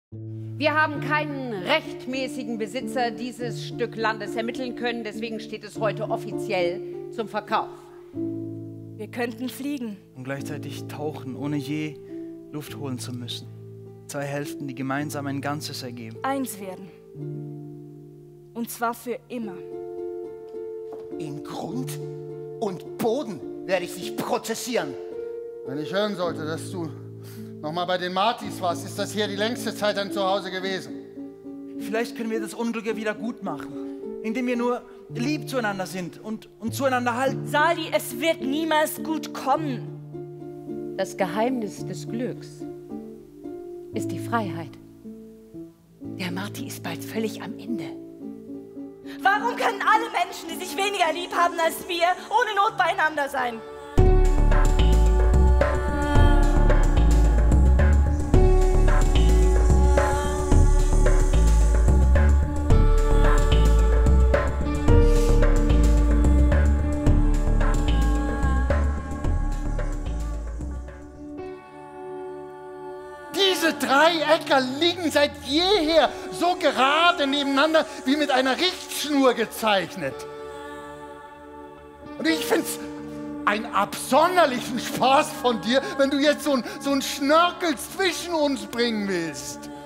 Wir haben keinen rechtmäßigen Besitzer dieses Stück Landes ermitteln können, deswegen steht es heute offiziell zum Verkauf. Wir könnten fliegen. Und gleichzeitig tauchen, ohne je Luft holen zu müssen. 2 Hälften, die gemeinsam ein Ganzes ergeben. Eins werden. Und zwar für immer. In Grund und Boden werde ich dich prozessieren. Wenn ich hören sollte, dass du nochmal bei den Martys warst, ist das hier die längste Zeit dein Zuhause gewesen. Vielleicht können wir das Unglück ja wieder gut machen, indem wir nur lieb zueinander sind und zueinander halten. Sali, es wird niemals gut kommen. Das Geheimnis des Glücks ist die Freiheit. Der Marty ist bald völlig am Ende. Warum können alle Menschen, die sich weniger lieb haben als wir, ohne Not beieinander sein? Diese 3 Äcker liegen seit jeher so gerade nebeneinander wie mit einer Richtschnur gezeichnet. Und ich finde es einen absonderlichen Spaß von dir, wenn du jetzt so einen Schnörkel zwischen uns bringen willst.